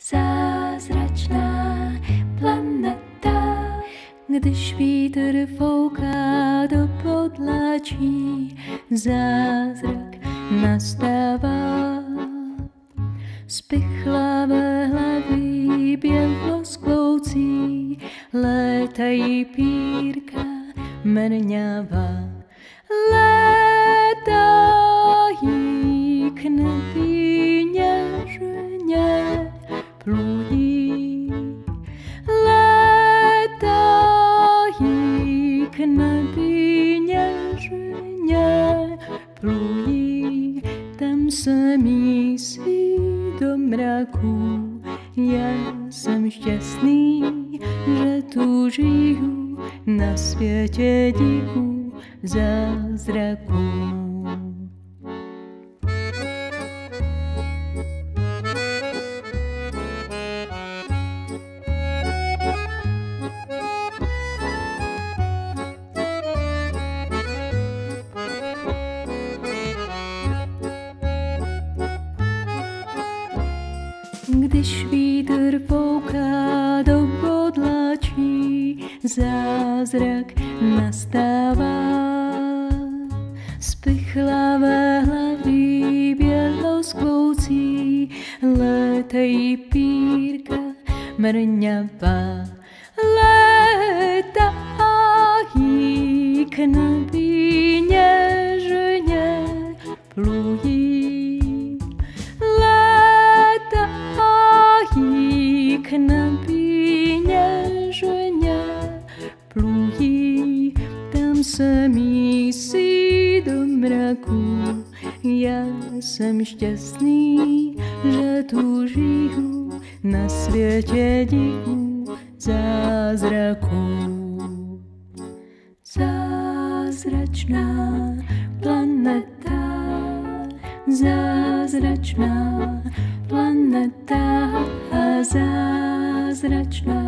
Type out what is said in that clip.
Zázračná planeta, když vítr fouká do podlačí, zázrak nastává. Spichlavé hlavy běloskloucí létají pírka mrňavá. Létají k nebi něžně plují. Létají k nebi něžně plují. Tam se mísí do mraku. Já jsem šťastný, že tu žiju na světě divu zázraků. Když vítr fouká do podlačí, zázrak nastává. Spichlavé hlavy běloskloucí létají pírka mrňavá. Létají k nebi něžně plují. K nebi něžně plují, tam se mísí do mraku. Já jsem šťastný, že tu žiju na světě divu zázraků. Zázračná planeta, zázračná planeta, zázračná